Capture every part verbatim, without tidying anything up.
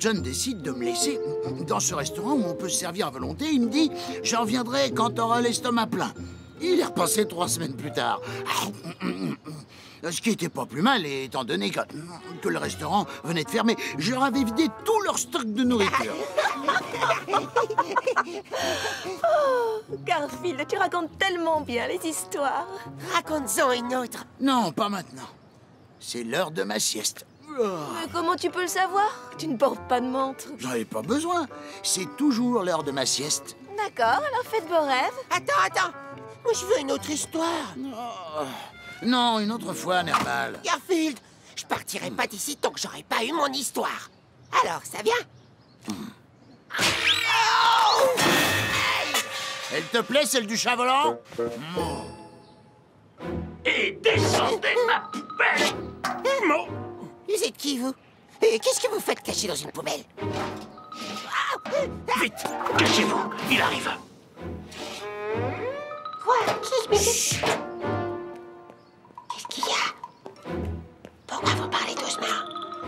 John décide de me laisser dans ce restaurant où on peut se servir à volonté. Il me dit « J'en reviendrai quand t'auras l'estomac plein ». Il est repassé trois semaines plus tard. Ce qui était pas plus mal, étant donné que, que le restaurant venait de fermer. Je leur avais vidé tout leur stock de nourriture. Oh, Garfield, tu racontes tellement bien les histoires. Raconte-en une autre. Non, pas maintenant. C'est l'heure de ma sieste. Mais comment tu peux le savoir? Tu ne portes pas de montre. J'en ai pas besoin. C'est toujours l'heure de ma sieste. D'accord, alors faites vos rêves. Attends, attends. Moi, je veux une autre histoire. Oh. Non, une autre fois, Nerval. Garfield, je partirai pas d'ici tant que j'aurai pas eu mon histoire. Alors, ça vient? Hmm. Oh, elle te plaît, celle du chat volant? Oh. Et descendez ma poubelle. Hein? Vous êtes qui, vous? Et qu'est-ce que vous faites caché dans une poubelle? Vite, cachez-vous, il arrive. Quoi? Qu'est-ce qu'il y a? Pourquoi vous parlez doucement?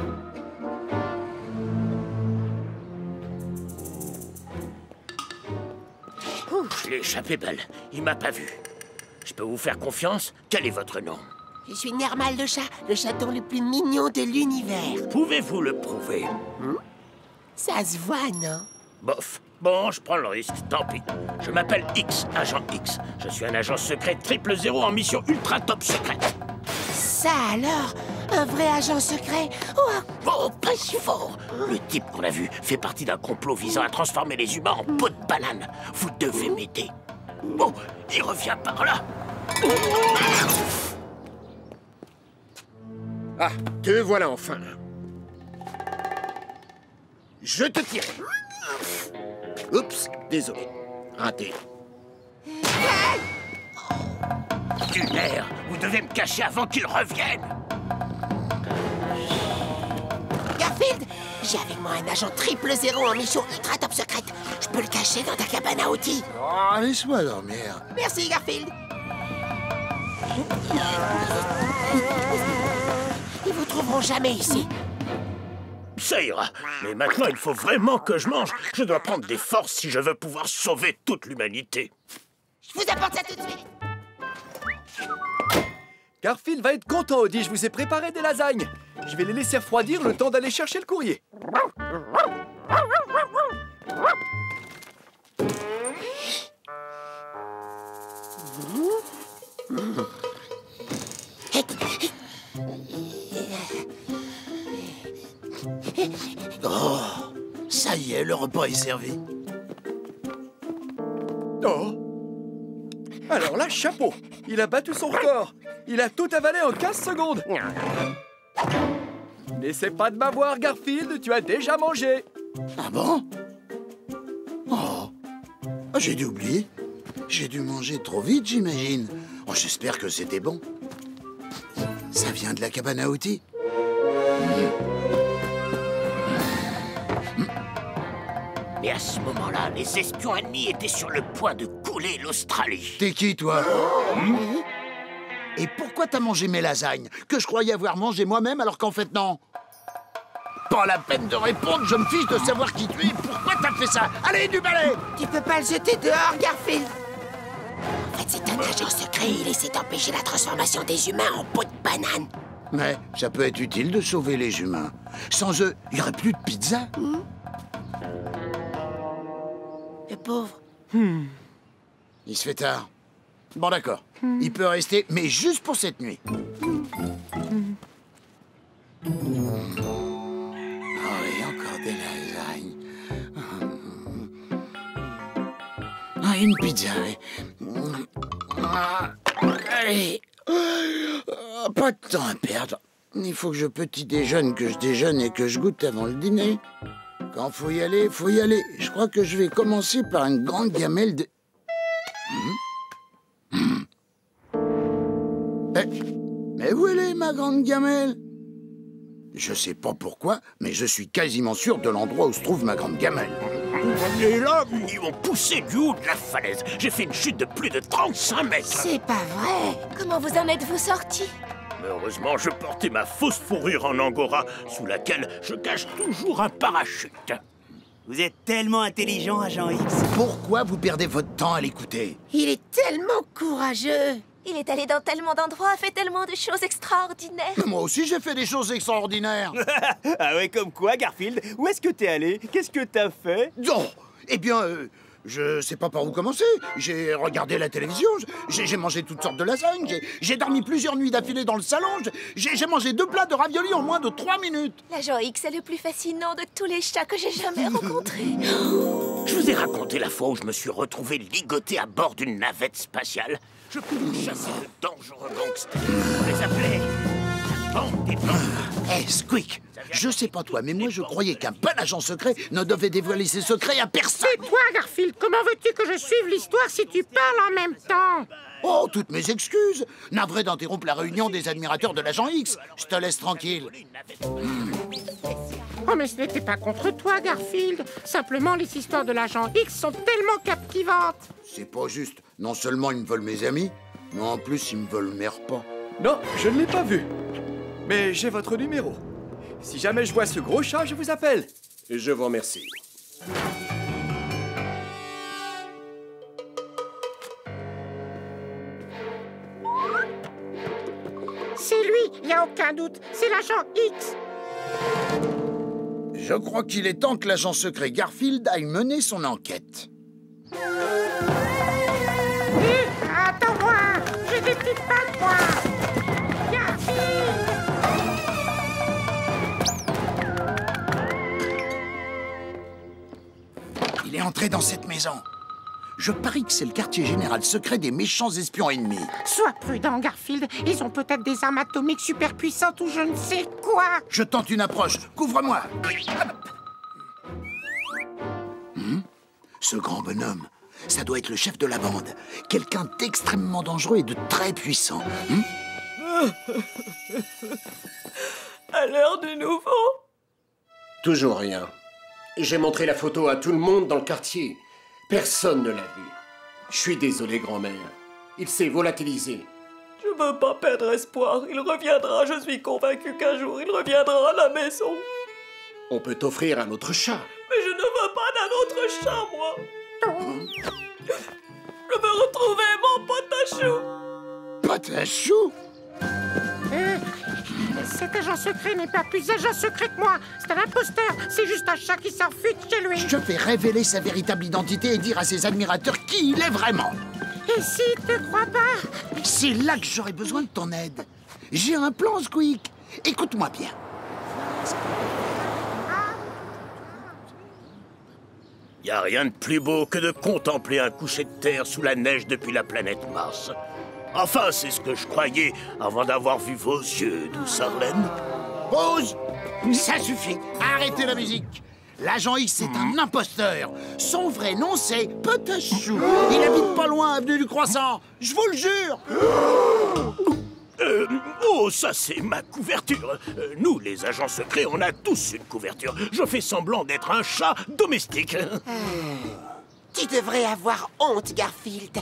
Je l'ai échappé belle, il m'a pas vu. Je peux vous faire confiance? Quel est votre nom? Je suis Nermal le chat, le chaton le plus mignon de l'univers. Pouvez-vous le prouver? hmm? Ça se voit, non? Bof. Bon, je prends le risque, tant pis. Je m'appelle X, agent X. Je suis un agent secret triple zéro en mission ultra top secrète. Ça alors? Un vrai agent secret? Oh, oh pas si fort. Le type qu'on a vu fait partie d'un complot visant à transformer les humains en peau de banane. Vous devez m'aider. Oh, il revient par là. Ah, te voilà enfin. Je te tire. Oups, désolé. Raté. Lunaire, vous devez me cacher avant qu'il revienne. Garfield, j'ai avec moi un agent triple zéro en mission ultra top secrète. Je peux le cacher dans ta cabane à outils. Oh, laisse-moi dormir. Merci, Garfield. Ils vous trouveront jamais ici. Ça ira. Mais maintenant, il faut vraiment que je mange. Je dois prendre des forces si je veux pouvoir sauver toute l'humanité. Je vous apporte ça tout de suite. Garfield va être content, Odie. Je vous ai préparé des lasagnes. Je vais les laisser refroidir le temps d'aller chercher le courrier. Oh, ça y est, le repas est servi. Oh. Alors là, chapeau. Il a battu son record. Il a tout avalé en quinze secondes. N'essaie pas de m'avoir, Garfield. Tu as déjà mangé. Ah bon? Oh, j'ai dû oublier. J'ai dû manger trop vite, j'imagine. Oh, j'espère que c'était bon. Ça vient de la cabane à outils. Mais à ce moment-là, les espions ennemis étaient sur le point de couler l'Australie. T'es qui, toi? hmm? Et pourquoi t'as mangé mes lasagnes? Que je croyais avoir mangé moi-même alors qu'en fait, non. Pas la peine de répondre, je me fiche de savoir qui tu es. Pourquoi t'as fait ça? Allez, du balai! Tu peux pas le jeter dehors, Garfield. En fait, c'est un agent secret. Il essaie d'empêcher la transformation des humains en peau de banane. Ouais, ça peut être utile de sauver les humains. Sans eux, il n'y aurait plus de pizza. Hmm? Le pauvre. Hmm. Il se fait tard. Bon, d'accord. Hmm. Il peut rester, mais juste pour cette nuit. Hmm. Oh, et encore des lasagnes. Ah, une pizza, oui. Ah, allez. Ah, pas de temps à perdre. Il faut que je petit déjeune, que je déjeune et que je goûte avant le dîner. Quand faut y aller, faut y aller. Je crois que je vais commencer par une grande gamelle de... Mmh. Mmh. Eh, mais où elle est, ma grande gamelle? Je sais pas pourquoi, mais je suis quasiment sûr de l'endroit où se trouve ma grande gamelle. Et là, ils m'ont poussé du haut de la falaise. J'ai fait une chute de plus de trente-cinq mètres. C'est pas vrai. Comment vous en êtes-vous sortis? Mais heureusement, je portais ma fausse fourrure en angora, sous laquelle je cache toujours un parachute. Vous êtes tellement intelligent, agent X. Pourquoi vous perdez votre temps à l'écouter? Il est tellement courageux. Il est allé dans tellement d'endroits, fait tellement de choses extraordinaires. Moi aussi, j'ai fait des choses extraordinaires. Ah ouais, comme quoi, Garfield? Où est-ce que t'es allé? Qu'est-ce que t'as fait? Non, eh bien, euh, je sais pas par où commencer. J'ai regardé la télévision, j'ai j'ai mangé toutes sortes de lasagnes, j'ai- j'ai dormi plusieurs nuits d'affilée dans le salon, j'ai j'ai mangé deux plats de raviolis en moins de trois minutes. L'agent X est le plus fascinant de tous les chats que j'ai jamais rencontrés. Je vous ai raconté la fois où je me suis retrouvé ligoté à bord d'une navette spatiale. Je pouvais chasser de dangereux gangsters. On les appelait la bande des bandes. Hé, Squeak, je sais pas toi, mais moi je croyais qu'un bon agent secret ne devait dévoiler ses secrets à personne. Et toi, Garfield, comment veux-tu que je suive l'histoire si tu parles en même temps? Oh, toutes mes excuses. Navré d'interrompre la réunion des admirateurs de l'agent X. Je te laisse tranquille. Oh, mais ce n'était pas contre toi, Garfield. Simplement, les histoires de l'agent X sont tellement captivantes. C'est pas juste. Non seulement ils me volent mes amis, mais en plus ils me volent mes repas. Non, je ne l'ai pas vu. Mais j'ai votre numéro. Si jamais je vois ce gros chat, je vous appelle. Je vous remercie. C'est lui, il n'y a aucun doute. C'est l'agent X. Je crois qu'il est temps que l'agent secret Garfield aille mener son enquête. Hé, attends-moi. J'ai des petites pattes, moi. Garfield. Il est entré dans cette maison. Je parie que c'est le quartier général secret des méchants espions ennemis. Sois prudent, Garfield. Ils ont peut-être des armes atomiques super puissantes ou je ne sais quoi. Je tente une approche. Couvre-moi. Hmm? Ce grand bonhomme, ça doit être le chef de la bande. Quelqu'un d'extrêmement dangereux et de très puissant. Hmm? À l'heure du nouveau. Toujours rien. J'ai montré la photo à tout le monde dans le quartier. Personne ne l'a vu. Je suis désolé, grand-mère. Il s'est volatilisé. Je veux pas perdre espoir. Il reviendra. Je suis convaincu qu'un jour il reviendra à la maison. On peut t'offrir un autre chat. Mais je ne veux pas d'un autre chat, moi. Je veux retrouver mon potachou. Potachou? Euh, cet agent secret n'est pas plus agent secret que moi. C'est un imposteur. C'est juste un chat qui s'enfuit de chez lui. Je vais révéler sa véritable identité et dire à ses admirateurs qui il est vraiment. Et s'il te croit pas? C'est là que j'aurais besoin de ton aide. J'ai un plan, Squeak. Écoute-moi bien. Y a rien de plus beau que de contempler un coucher de terre sous la neige depuis la planète Mars. Enfin, c'est ce que je croyais avant d'avoir vu vos yeux, douce Arlène. Pause. Ça suffit. Arrêtez la musique. L'agent X est un imposteur. Son vrai nom, c'est Potachou. Il habite pas loin, avenue du Croissant. Je vous le jure. Euh, oh, ça c'est ma couverture. Euh, nous, les agents secrets, on a tous une couverture. Je fais semblant d'être un chat domestique. Tu devrais avoir honte, Garfield.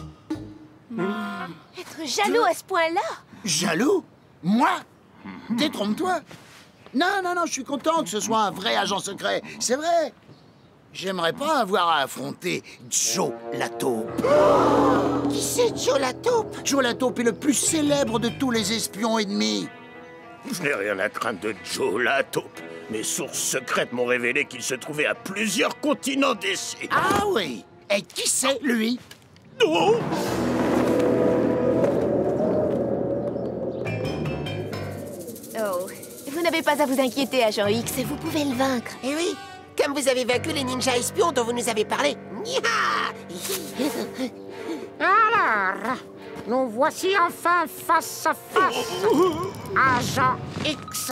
Être jaloux à ce point-là? Jaloux? Moi? Détrompe-toi. Non, non, non, je suis content que ce soit un vrai agent secret. C'est vrai. J'aimerais pas avoir à affronter Joe la taupe. Qui c'est, Joe la taupe? Joe la taupe est le plus célèbre de tous les espions ennemis. Je n'ai rien à craindre de Joe la taupe. Mes sources secrètes m'ont révélé qu'il se trouvait à plusieurs continents d'ici. Ah oui. Et qui c'est, lui? Oh! Oh, vous n'avez pas à vous inquiéter, agent X. Vous pouvez le vaincre. Eh oui, comme vous avez vaincu les ninjas espions dont vous nous avez parlé. Alors, nous voici enfin face à face. Agent X.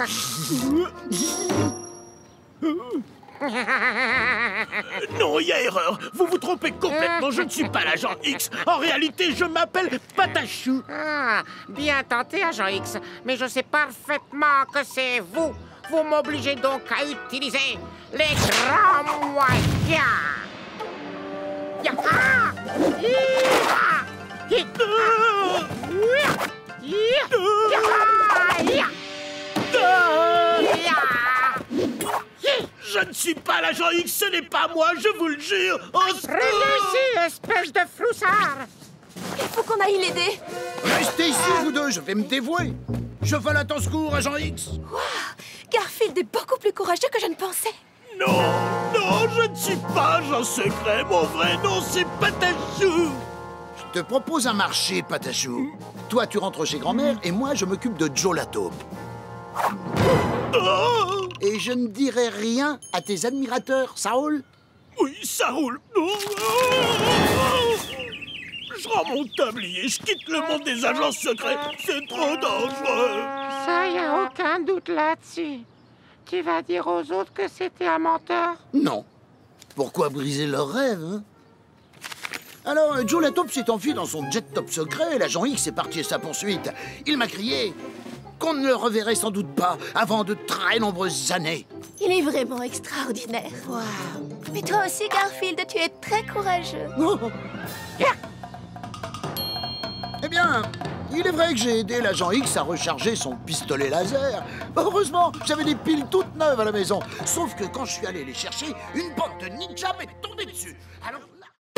Non, il y a erreur. Vous vous trompez complètement. Je ne suis pas l'agent X. En réalité, je m'appelle Potachou. Ah, bien tenté, agent X. Mais je sais parfaitement que c'est vous. Vous m'obligez donc à utiliser les grands moyens. Ya- ah! Ya- hi- ah! Ya- ya- ya- Je ne suis pas l'agent X, ce n'est pas moi, je vous le jure. Au secours! Revenez ici, espèce de floussard! Il faut qu'on aille l'aider. Restez ici, vous deux, je vais me dévouer. Je vole à ton secours, agent X. Waouh, Garfield est beaucoup plus courageux que je ne pensais. Non, non, je ne suis pas agent secret. Mon vrai nom, c'est Patachou. Je te propose un marché, Patachou. Toi, tu rentres chez grand-mère et moi, je m'occupe de Joe l'atome. Oh! Et je ne dirai rien à tes admirateurs, ça roule? Oui, ça roule. Oh! Je rends mon tablier, je quitte le monde des agents secrets. C'est trop dangereux. Ça, y a aucun doute là-dessus. Tu vas dire aux autres que c'était un menteur? Non. Pourquoi briser leurs rêves, hein? Alors, Joe l'atome s'est enfui dans son jet top secret et l'agent X est parti à sa poursuite. Il m'a crié qu'on ne le reverrait sans doute pas avant de très nombreuses années. Il est vraiment extraordinaire. Waouh. Mais toi aussi, Garfield, tu es très courageux. Oh. Eh bien, il est vrai que j'ai aidé l'agent X à recharger son pistolet laser. Heureusement, j'avais des piles toutes neuves à la maison. Sauf que quand je suis allé les chercher, une bande de ninjas m'est tombée dessus. Alors là...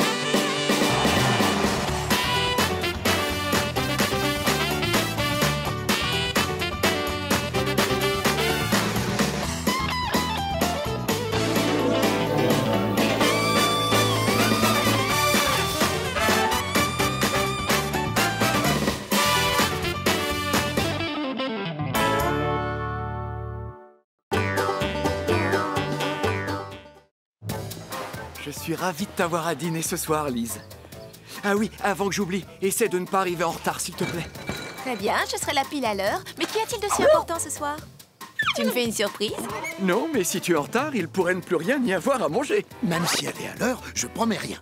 Je suis ravi de t'avoir à dîner ce soir, Lise. Ah oui, avant que j'oublie, essaie de ne pas arriver en retard, s'il te plaît. Très bien, je serai là pile à l'heure. Mais qu'y a-t-il de si important ce soir? Tu me fais une surprise? Non, mais si tu es en retard, il pourrait ne plus rien y avoir à manger. Même si elle est à l'heure, je promets rien.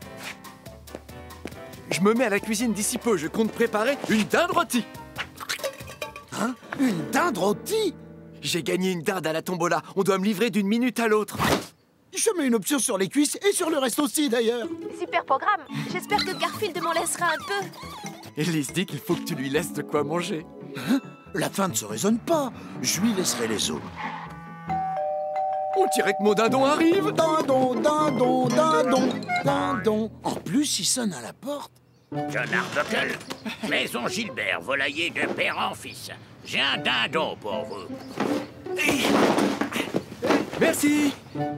Je me mets à la cuisine d'ici peu, je compte préparer une dinde rôtie. Hein? Une dinde rôtie? J'ai gagné une dinde à la tombola, on doit me livrer d'une minute à l'autre. Je mets une option sur les cuisses et sur le reste aussi, d'ailleurs. Super programme. J'espère que Garfield m'en laissera un peu. Elise dit qu'il faut que tu lui laisses de quoi manger. Hein? La fin ne se raisonne pas. Je lui laisserai les os. On dirait que mon dindon arrive. Dindon, dindon, dindon, dindon. En plus, il sonne à la porte. John Arbuckle, maison Gilbert, volailler de père en fils. J'ai un dindon pour vous. Merci.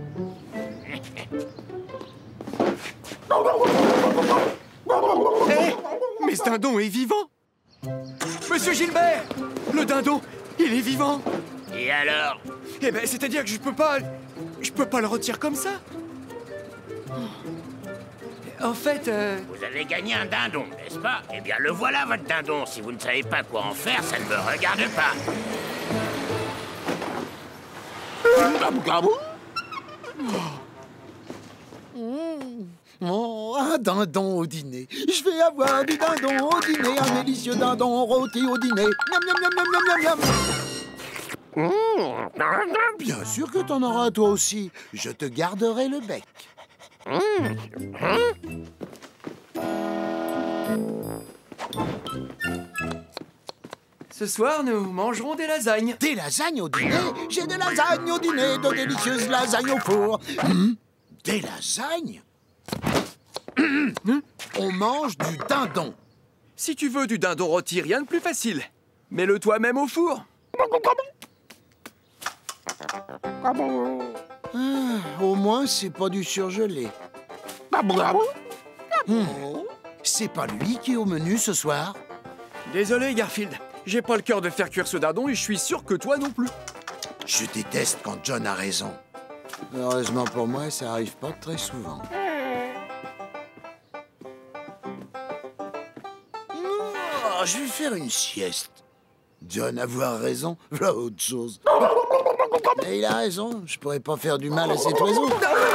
Hé, mais ce dindon est vivant. Monsieur Gilbert, le dindon, il est vivant. Et alors? Eh ben, c'est-à-dire que je peux pas... Je peux pas le retirer comme ça. En fait, euh... Vous avez gagné un dindon, n'est-ce pas? Eh bien, le voilà, votre dindon. Si vous ne savez pas quoi en faire, ça ne me regarde pas. Oh, un dindon au dîner. Je vais avoir du dindon au dîner, un délicieux dindon rôti au dîner. Miam, miam, miam, miam, miam, miam, miam. Bien sûr que t'en auras toi aussi. Je te garderai le bec. Ce soir, nous mangerons des lasagnes. Des lasagnes au dîner? J'ai des lasagnes au dîner, de délicieuses lasagnes au four. Mmh. Des lasagnes? Mmh. On mange du dindon. Si tu veux du dindon rôti, rien de plus facile. Mets-le toi-même au four. Ah, au moins, c'est pas du surgelé. Mmh. C'est pas lui qui est au menu ce soir? Désolé, Garfield. J'ai pas le cœur de faire cuire ce dindon et je suis sûr que toi non plus. Je déteste quand John a raison. Heureusement pour moi, ça arrive pas très souvent. Oh, je vais faire une sieste. John avoir raison, voilà autre chose. Mais il a raison, je pourrais pas faire du mal à cet oiseau.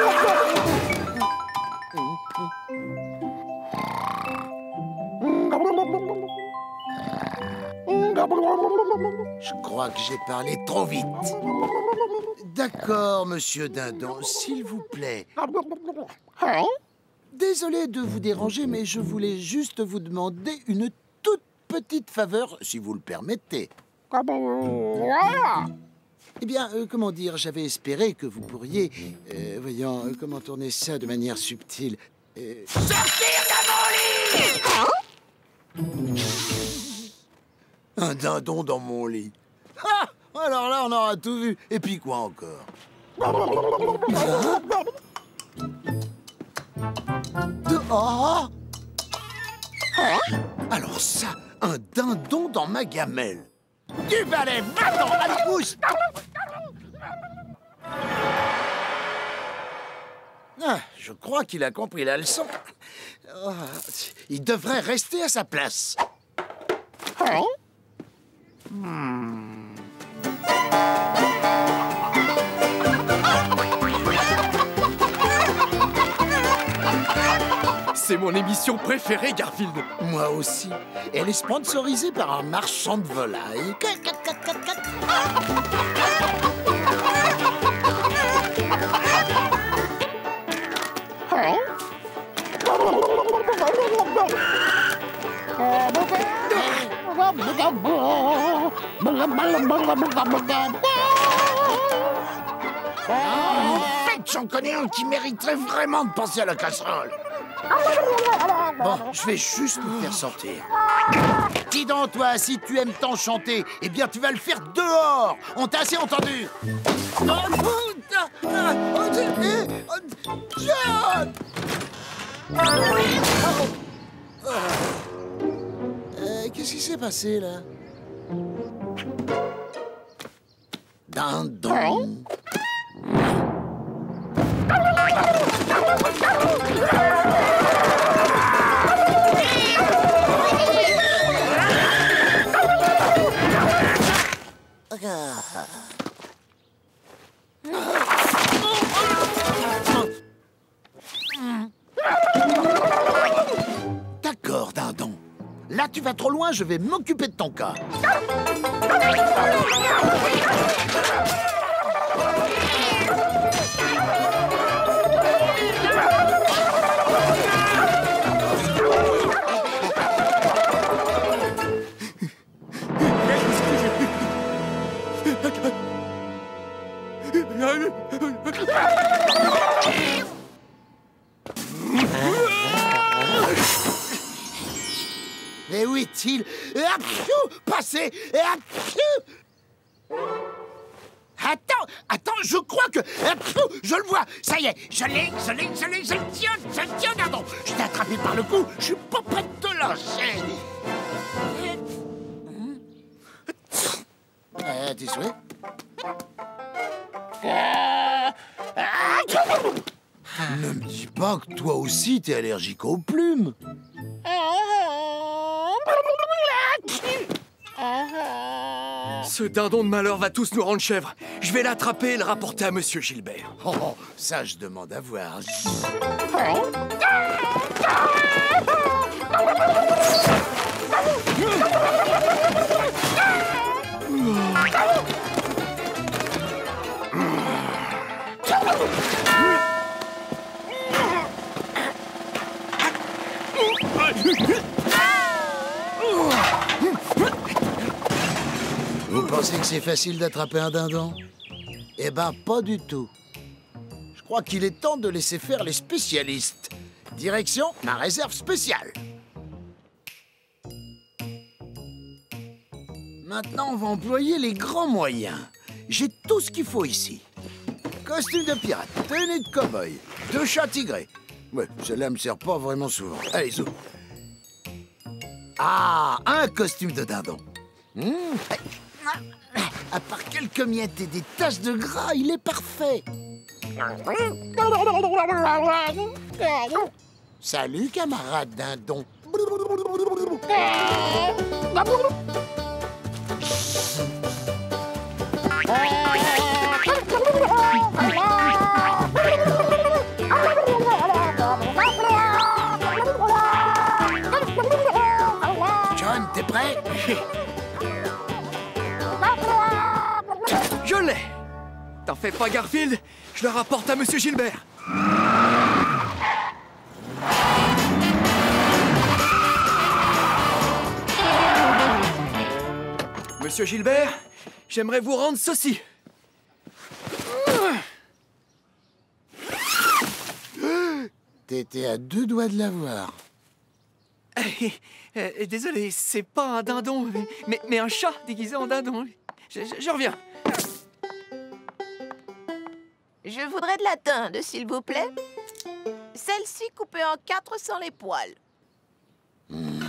Je crois que j'ai parlé trop vite. D'accord, monsieur Dindon, s'il vous plaît. Désolé de vous déranger, mais je voulais juste vous demander une toute petite faveur, si vous le permettez. Eh bien, euh, comment dire, j'avais espéré que vous pourriez... Euh, voyons, euh, comment tourner ça de manière subtile. Euh... Sortir de mon lit! Un dindon dans mon lit. Ah! Alors là, on aura tout vu. Et puis quoi encore? Hein? De... Oh! Alors ça, un dindon dans ma gamelle. Du balai, maintenant, allez, pousse! Ah, je crois qu'il a compris la leçon. Oh, il devrait rester à sa place. Hmm. C'est mon émission préférée, Garfield. Moi aussi. Elle est sponsorisée par un marchand de volailles. En fait, j'en connais un qui mériterait vraiment de penser à la casserole. Bon, je vais juste le faire sortir. Dis donc, toi, si tu aimes tant chanter, eh bien, tu vas le faire dehors. On t'a assez entendu. John! Euh, qu'est-ce qui s'est passé, là? Dindon. D'accord, dindon. Là, tu vas trop loin, je vais m'occuper de ton cas. Mais où est-il? Passez! Attends, attends, je crois que... Je le vois, ça y est, je l'ai, je l'ai, je l'ai, je le tiens, je le tiens, pardon. Je t'ai attrapé par le cou, je suis pas prêt de te lâcher. Euh, tes souhaits? Ne me dis pas que toi aussi t'es allergique aux plumes. Ce dindon de malheur va tous nous rendre chèvres. Je vais l'attraper et le rapporter à Monsieur Gilbert. Oh, oh, ça je demande à voir. Vous pensez que c'est facile d'attraper un dindon? Eh ben, pas du tout. Je crois qu'il est temps de laisser faire les spécialistes. Direction ma réserve spéciale. Maintenant, on va employer les grands moyens. J'ai tout ce qu'il faut ici. Costume de pirate, tenue de cow-boy, deux chats tigrés. Ouais, celle-là me sert pas vraiment souvent. Allez, zou. Ah, un costume de dindon. Mmh. À part quelques miettes et des taches de gras, il est parfait. Salut, camarade dindon. John, t'es prêt? Je l'ai! T'en fais pas, Garfield, je le rapporte à Monsieur Gilbert. Monsieur Gilbert, j'aimerais vous rendre ceci. T'étais à deux doigts de l'avoir. Eh, eh, désolé, c'est pas un dindon, mais, mais, mais un chat déguisé en dindon. Je, je, je reviens. Je voudrais de la dinde, s'il vous plaît. Celle-ci coupée en quatre sans les poils. Mmh.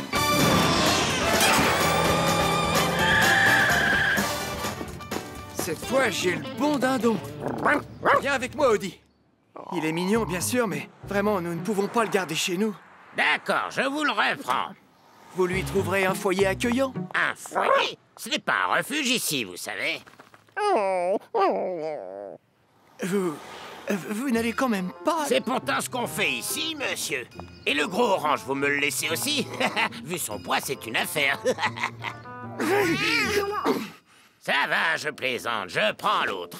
Cette fois, j'ai le bon dindon. Viens avec moi, Audi. Il est mignon, bien sûr, mais vraiment, nous ne pouvons pas le garder chez nous. D'accord, je vous le reprends. Vous lui trouverez un foyer accueillant. Un foyer? Ce n'est pas un refuge ici, vous savez. Vous... Vous n'allez quand même pas... C'est pourtant ce qu'on fait ici, monsieur. Et le gros orange, vous me le laissez aussi? Vu son poids, c'est une affaire. Ça va, je plaisante, je prends l'autre.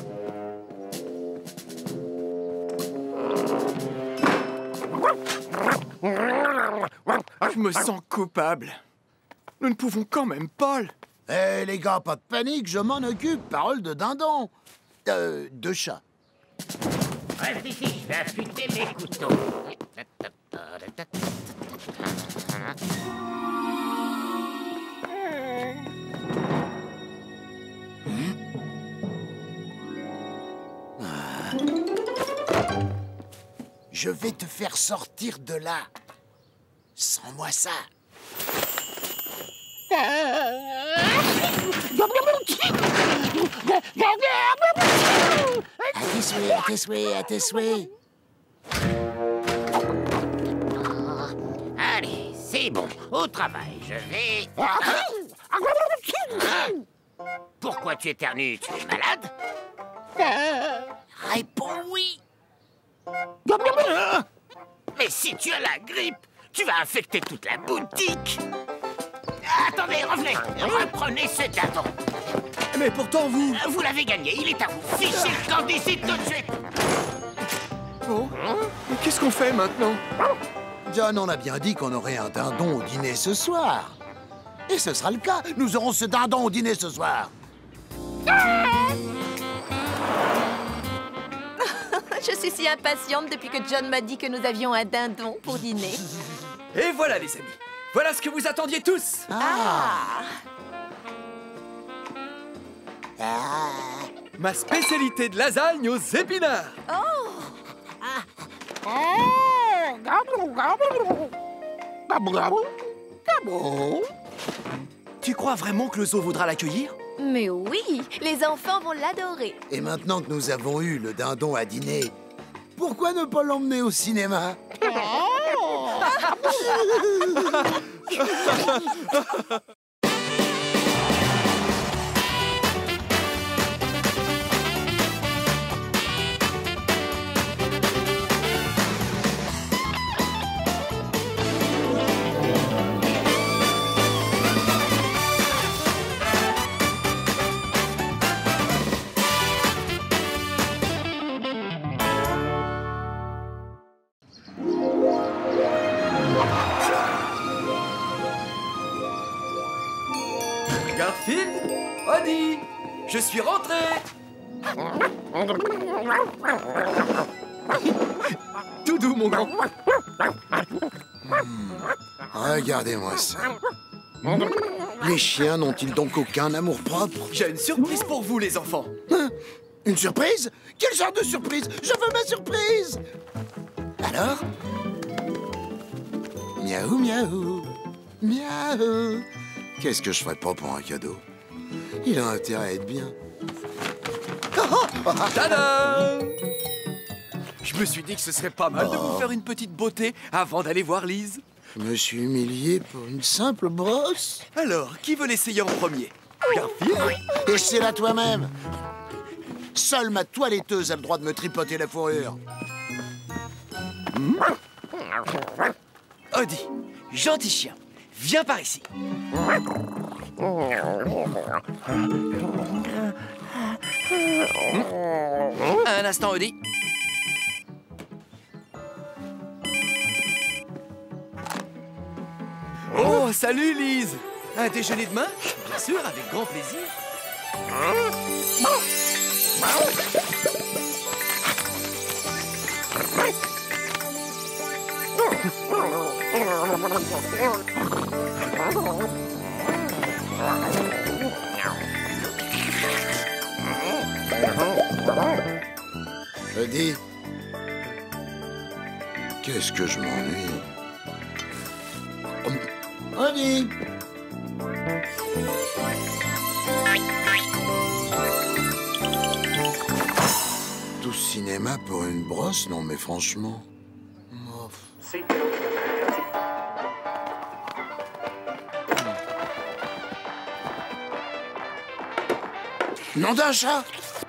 Je me sens coupable. Nous ne pouvons quand même pas... Eh hey, les gars, pas de panique, je m'en occupe. Parole de dindon. Euh, de chat. Reste ici, je vais affûter mes couteaux. Je vais te faire sortir de là. Sens-moi ça. À tes souhaits, à tes souhaits, à tes souhaits. Allez, c'est bon. Au travail, je vais... Pourquoi tu éternues? Tu es malade? Réponds oui. Mais si tu as la grippe, tu vas infecter toute la boutique. Attendez, revenez. Reprenez ce dindon. Mais pourtant, vous... Vous l'avez gagné, il est à vous. Fichez le camp d'ici tout de suite. Oh, mais qu'est-ce qu'on fait maintenant? John, on a bien dit qu'on aurait un dindon au dîner ce soir. Et ce sera le cas. Nous aurons ce dindon au dîner ce soir. Je suis si impatiente depuis que John m'a dit que nous avions un dindon pour dîner. Et voilà, les amis. Voilà ce que vous attendiez tous. Ah, Ah. Ma spécialité de lasagne aux épinards. Tu crois vraiment que le zoo voudra l'accueillir? mais oui, les enfants vont l'adorer. Et maintenant que nous avons eu le dindon à dîner, pourquoi ne pas l'emmener au cinéma? Garfield, Audi, je suis rentré. Tout doux, mon grand. Regardez-moi ça. Les chiens n'ont-ils donc aucun amour-propre? J'ai une surprise pour vous, les enfants. Hein? Une surprise? Quel genre de surprise? Je veux ma surprise! Alors? Miaou, miaou, miaou. Qu'est-ce que je ferais pas pour un cadeau? Il a intérêt à être bien. Tada! Je me suis dit que ce serait pas mal de vous faire une petite beauté avant d'aller voir Lise. Je me suis humilié pour une simple brosse. Alors, qui veut l'essayer en premier? Garfield? Essaie-la toi-même. Seule ma toiletteuse a le droit de me tripoter la fourrure. Hmm? Audi, gentil chien, viens par ici. Un instant, Audi. Oh, salut, Lise. Un déjeuner demain? Bien sûr, avec grand plaisir. Audi, qu'est-ce que je m'ennuie. Audi. Tout cinéma pour une brosse? Non mais franchement... Oh. Nom d'un chat!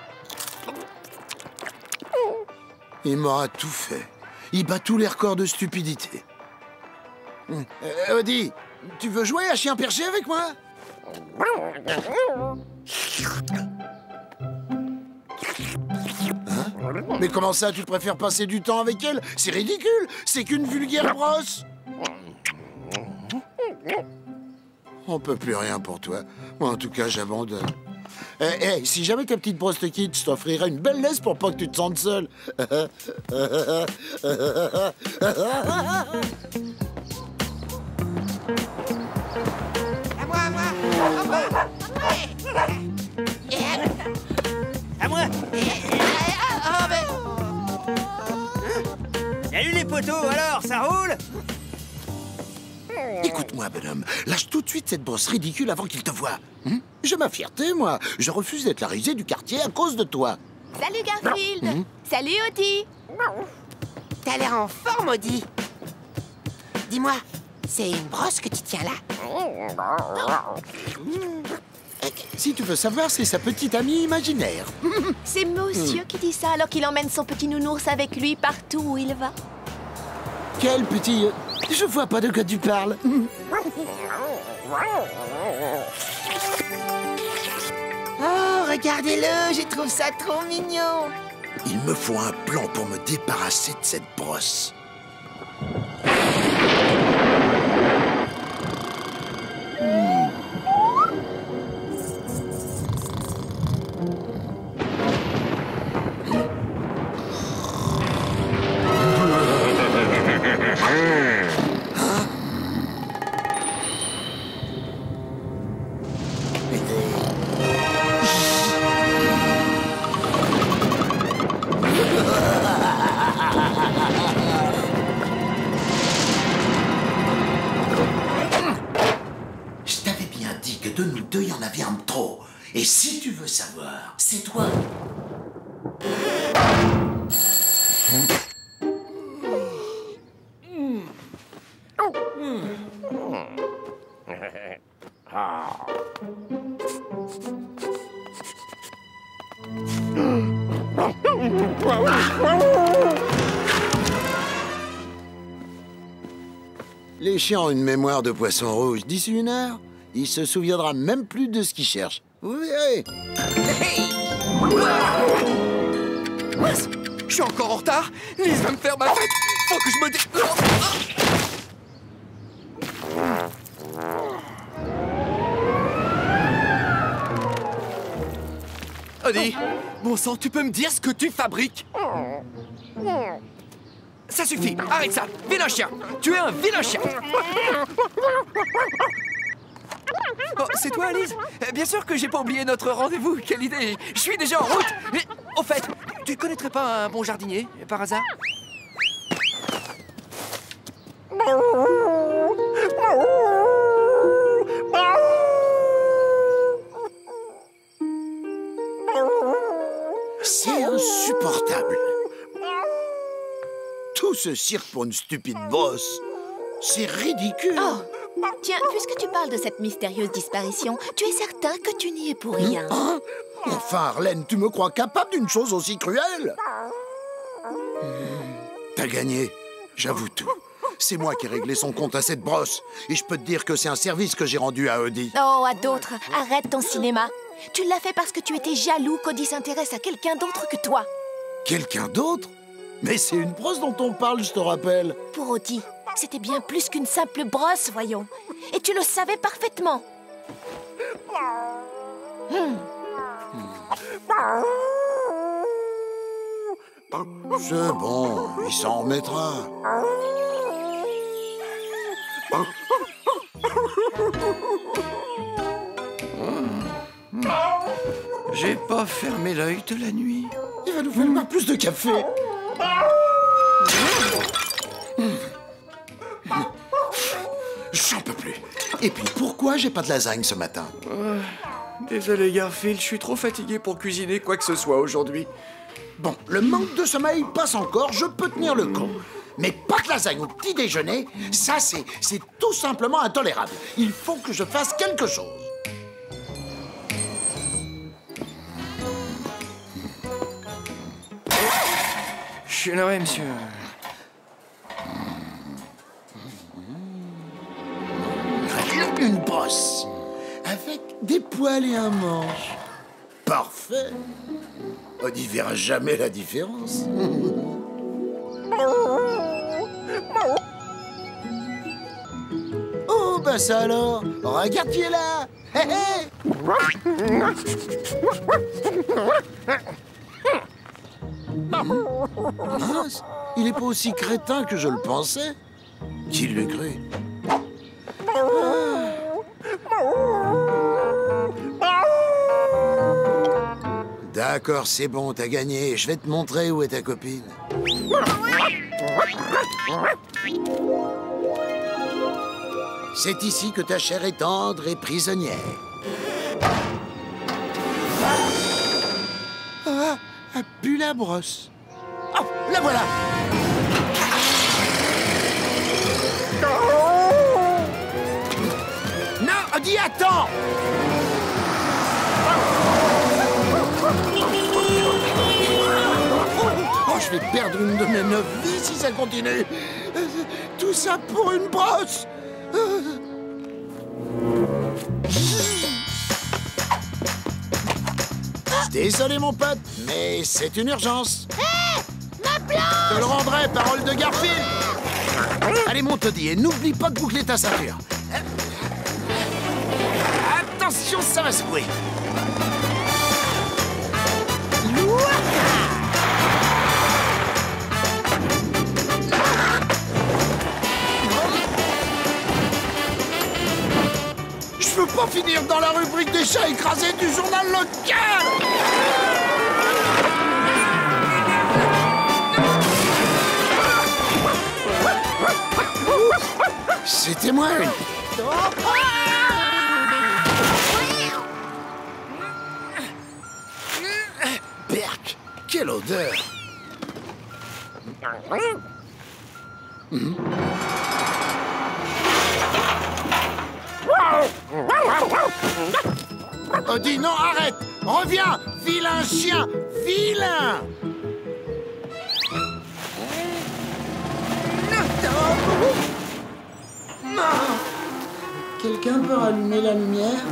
Il m'aura tout fait. Il bat tous les records de stupidité. Euh, Audi, tu veux jouer à chien perché avec moi? Hein? Mais comment ça, tu préfères passer du temps avec elle? C'est ridicule. C'est qu'une vulgaire brosse. On peut plus rien pour toi. Moi, en tout cas, j'abandonne. Eh, hey, si jamais ta petite brosse te quitte, je t'offrirai une belle laisse pour pas que tu te sentes seul. À moi, à moi, à moi. À moi. Ah, mais... Salut les potos, alors, ça roule? Écoute-moi, bonhomme, lâche tout de suite cette brosse ridicule avant qu'il te voie. Hum? J'ai ma fierté, moi. Je refuse d'être la risée du quartier à cause de toi. Salut Garfield. Mmh. Salut Audi. T'as l'air en forme, Audi. Dis-moi, c'est une brosse que tu tiens là? Si tu veux savoir, c'est sa petite amie imaginaire. C'est monsieur qui dit ça alors qu'il emmène son petit nounours avec lui partout où il va. Quel petit... Je vois pas de quoi tu parles. Oh, regardez-le, je trouve ça trop mignon. Il me faut un plan pour me débarrasser de cette brosse. Je t'avais bien dit que de nous deux, il y en avait un de trop. Et si tu veux savoir, c'est toi. Les chiens ont une mémoire de poisson rouge. D'ici une heure, il se souviendra même plus de ce qu'il cherche. Vous verrez. Mince, je suis encore en retard. Lise va me faire ma fête. Faut que je me dé... Audi, bon sang, tu peux me dire ce que tu fabriques? Ça suffit, arrête ça. Vilain chien, tu es un vilain chien. Oh, c'est toi, Alice? Bien sûr que j'ai pas oublié notre rendez-vous. Quelle idée! Je suis déjà en route. Mais, au fait, tu connaîtrais pas un bon jardinier, par hasard? C'est insupportable. Tout ce cirque pour une stupide brosse. C'est ridicule. Oh, tiens, puisque tu parles de cette mystérieuse disparition, tu es certain que tu n'y es pour rien? Hein? Enfin, Arlène, tu me crois capable d'une chose aussi cruelle? T'as gagné, j'avoue tout. C'est moi qui ai réglé son compte à cette brosse. Et je peux te dire que c'est un service que j'ai rendu à Audi. Oh, à d'autres, arrête ton cinéma. Tu l'as fait parce que tu étais jaloux qu'Audi s'intéresse à quelqu'un d'autre que toi. Quelqu'un d'autre? Mais c'est une brosse dont on parle, je te rappelle. Pour Audi, c'était bien plus qu'une simple brosse, voyons. Et tu le savais parfaitement. Hmm. C'est bon, il s'en remettra. J'ai pas fermé l'œil de la nuit. Il va nous falloir plus de café. J'en peux plus. Et puis, pourquoi j'ai pas de lasagne ce matin? euh, Désolé, Garfield, je suis trop fatigué pour cuisiner quoi que ce soit aujourd'hui. Bon, le manque de sommeil passe encore, je peux tenir le coup. Mais pas de lasagne au petit déjeuner, ça c'est, c'est tout simplement intolérable. Il faut que je fasse quelque chose. Je suis navré, monsieur. Une brosse avec des poils et un manche. Parfait. On n'y verra jamais la différence. Oh, bah ça alors. Regarde qui est là. Hé hé. Mince, il est pas aussi crétin que je le pensais. Qui l'eût cru? D'accord, c'est bon, t'as gagné. Je vais te montrer où est ta copine. C'est ici que ta chair est tendre et prisonnière. Ah, a pu la brosse. Oh, la voilà. Non, dis attends. Oh, je vais perdre une de mes neuf vies si ça continue. Tout ça pour une brosse. Désolé mon pote, mais c'est une urgence. Hé, ma planche! Je te le rendrai, parole de Garfield. Allez, monte, Toddy, et n'oublie pas de boucler ta ceinture. Attention, ça va secouer. Je veux pas finir dans la rubrique des chats écrasés du journal local. C'était moi une. Berk, quelle odeur. Mmh. Oh, dis non, arrête. Reviens, vilain chien, vilain. Quelqu'un peut rallumer la lumière?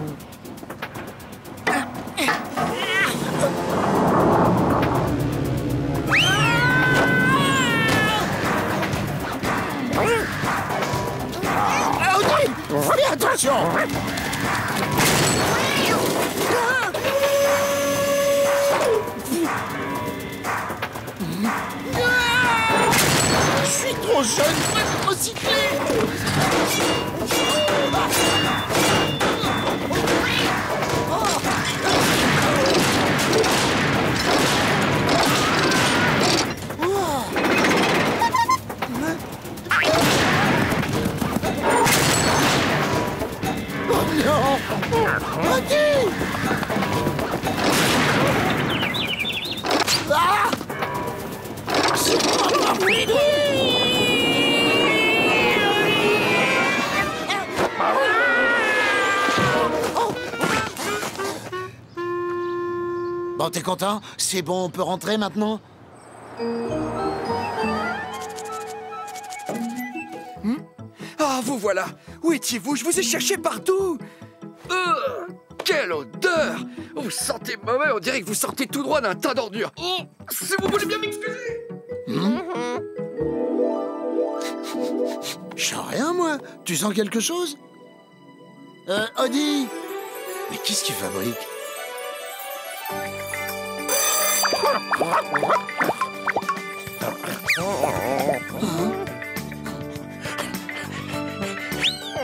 Fais attention! Je suis trop jeune pour être recyclé! Ah! C'est pas fini! Bon, t'es content? C'est bon, on peut rentrer maintenant? Hmm? Ah, vous voilà! Où étiez-vous? Je vous ai cherché partout! Euh, quelle odeur! Vous sentez mauvais, on dirait que vous sortez tout droit d'un tas d'ordures. Oh, si vous voulez bien m'excuser! Hmm? Je sens rien, moi. Tu sens quelque chose? Euh, Audi! Mais qu'est-ce qu'il fabrique?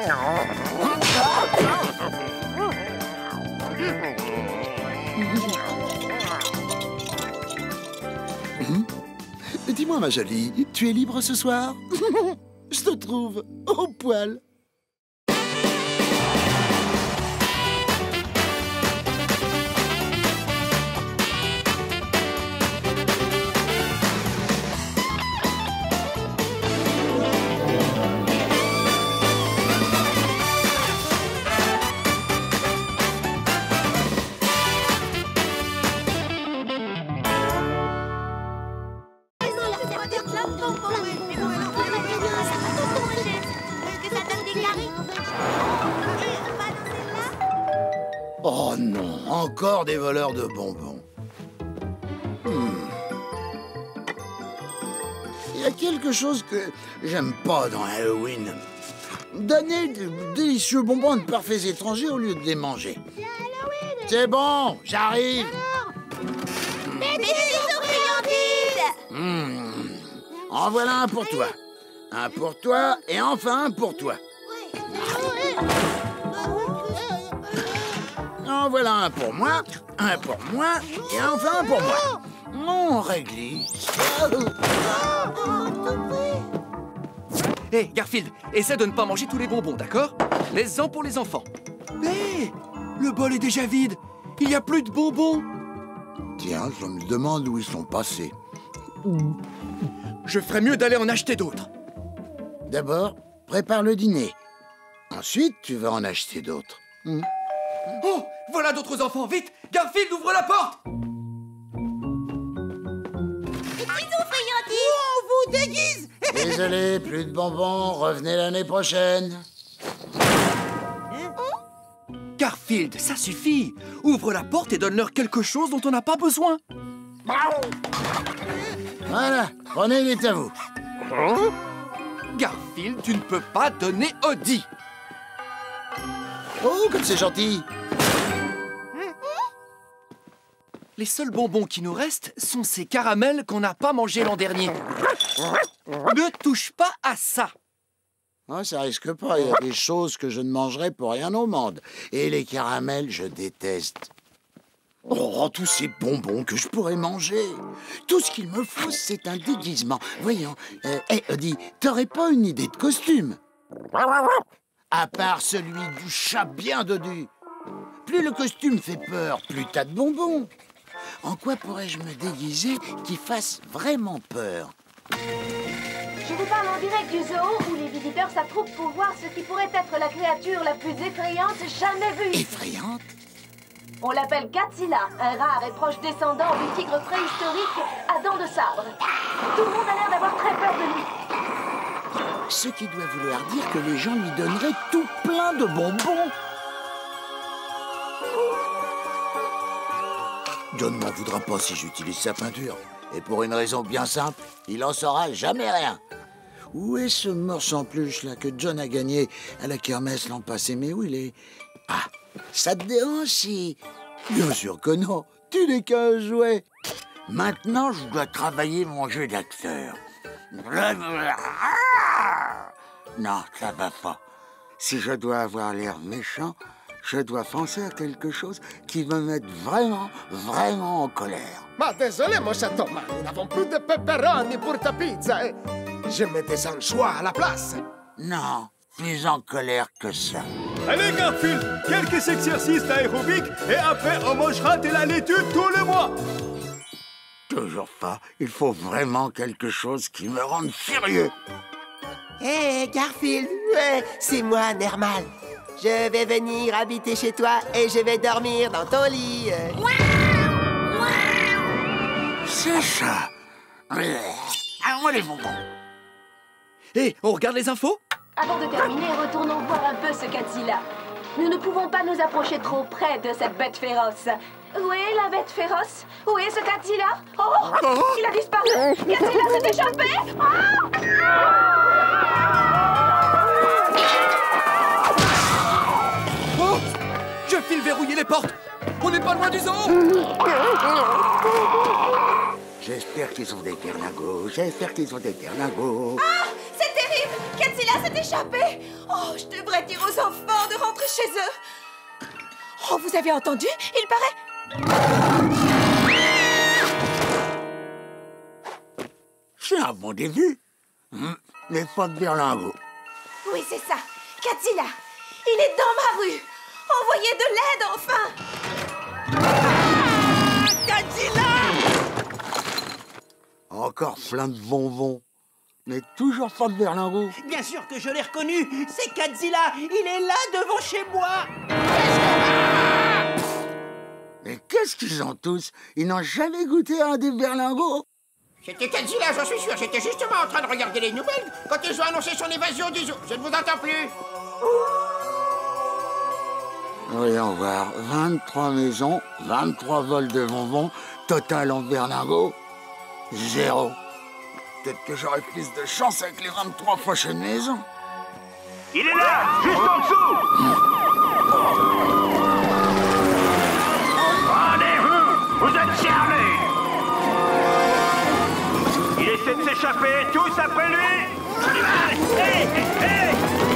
Dis-moi, ma jolie, tu es libre ce soir? Je te trouve au poil. Oh non, encore des voleurs de bonbons. Hmm. Il y a quelque chose que j'aime pas dans Halloween. Donner de délicieux bonbons à de parfaits étrangers au lieu de les manger. C'est bon, j'arrive. Des bisous friandises. Hmm. En voilà un pour toi. Un pour toi et enfin un pour toi. En voilà un pour moi, un pour moi et enfin un pour moi. Mon réglisse. Hé, hey, Garfield, essaie de ne pas manger tous les bonbons, d'accord? Laisse-en pour les enfants. Hé, hey, le bol est déjà vide. Il n'y a plus de bonbons. Tiens, je me demande où ils sont passés. Je ferais mieux d'aller en acheter d'autres. D'abord, prépare le dîner. Ensuite, tu vas en acheter d'autres. Hmm. Oh, voilà d'autres enfants, vite! Garfield, ouvre la porte! Bisous friandises. On vous déguise. Désolé, plus de bonbons, revenez l'année prochaine. Garfield, ça suffit! Ouvre la porte et donne-leur quelque chose dont on n'a pas besoin. Voilà, prenez, il est à vous. Garfield, tu ne peux pas donner Odie. Oh, comme c'est gentil. Les seuls bonbons qui nous restent sont ces caramels qu'on n'a pas mangés l'an dernier. Ne touche pas à ça. Oh, ça risque pas, il y a des choses que je ne mangerai pour rien au monde. Et les caramels, je déteste. Oh, tous ces bonbons que je pourrais manger. Tout ce qu'il me faut, c'est un déguisement. Voyons, hé, euh, hey, Odie, t'aurais pas une idée de costume? À part celui du chat bien dodu. Plus le costume fait peur, plus t'as de bonbons. En quoi pourrais-je me déguiser qui fasse vraiment peur? Je vous parle en direct du zoo où les visiteurs s'attroupent pour voir ce qui pourrait être la créature la plus effrayante jamais vue. Effrayante? On l'appelle Godzilla, un rare et proche descendant du tigre préhistorique à dents de sabre. Tout le monde a l'air d'avoir très peur de lui. Ce qui doit vouloir dire que les gens lui donneraient tout plein de bonbons. John m'en voudra pas si j'utilise sa peinture. Et pour une raison bien simple, il en saura jamais rien. Où est ce morse en peluche là que John a gagné à la kermesse l'an passé? Mais où il est? Ah, ça te dérange si... Bien sûr que non, tu n'es qu'un jouet. Maintenant, je dois travailler mon jeu d'acteur. Non, ça va pas. Si je dois avoir l'air méchant, je dois penser à quelque chose qui me mette vraiment, vraiment en colère. Ma désolé, mon chaton, mais nous n'avons plus de pepperoni pour ta pizza. Et je mets des anchois à la place. Non, plus en colère que ça. Allez, Garfield, quelques exercices d'aérobic et après on mangera de la laitue tout le mois. Toujours pas. Il faut vraiment quelque chose qui me rende furieux. Hé, hey, Garfield, ouais, c'est moi, Nermal. Je vais venir habiter chez toi et je vais dormir dans ton lit. C'est ça. Alors, les bonbons. Hé, hey, on regarde les infos? Avant de terminer, retournons voir un peu ce Godzilla. Nous ne pouvons pas nous approcher trop près de cette bête féroce. Où est la bête féroce? Où est ce Godzilla? Oh, oh, il a disparu. Godzilla s'est échappé. Oh, oh, je file verrouiller les portes. On n'est pas loin du zoo. J'espère qu'ils ont des ternagos. J'espère qu'ils ont des ternagos. Ah, c'est terrible. Godzilla s'est échappé. Oh, je devrais dire aux enfants de rentrer chez eux. Oh, vous avez entendu? Il paraît... C'est un bon début. Hum, les pas de berlingot. Oui, c'est ça. Godzilla, il est dans ma rue. Envoyez de l'aide, enfin. Ah, Godzilla! Encore plein de bonbons. Mais toujours pas de berlingot. Bien sûr que je l'ai reconnu. C'est Godzilla. Il est là, devant chez moi. Mais qu'est-ce qu'ils ont tous? Ils n'ont jamais goûté à des berlingots. C'était Godzilla, j'en suis sûr. J'étais justement en train de regarder les nouvelles quand ils ont annoncé son évasion du zoo. Je ne vous entends plus. Voyons voir. vingt-trois maisons, vingt-trois vols de bonbons, total en berlingots, zéro. Peut-être que j'aurai plus de chance avec les vingt-trois prochaines maisons. Il est là, juste en dessous. Allez, vous êtes charmés. Il essaie de s'échapper, tous après lui. Hé, hé.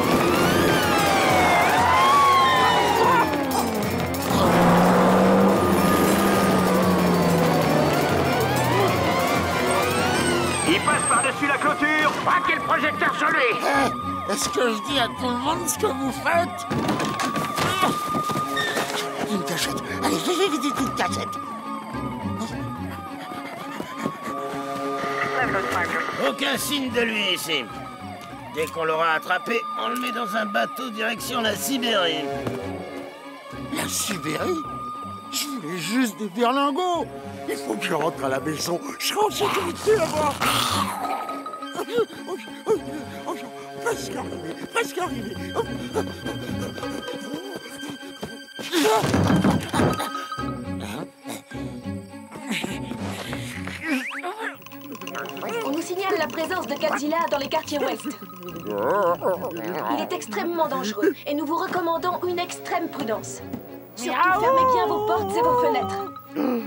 Il passe par-dessus la clôture. Braquez le projecteur sur lui. Hey, est-ce que je dis à tout le monde ce que vous faites? Une cachette. Allez, vite, vite, vite, une cachette. Aucun signe de lui ici. Dès qu'on l'aura attrapé, on le met dans un bateau direction la Sibérie. La Sibérie? Je voulais juste des berlingots. Il faut que je rentre à la maison. Je serai en sécurité là-bas. Presque arrivé, presque arrivé. On nous signale la présence de Godzilla dans les quartiers ouest. Il est extrêmement dangereux et nous vous recommandons une extrême prudence. Surtout, fermez bien vos portes et vos fenêtres.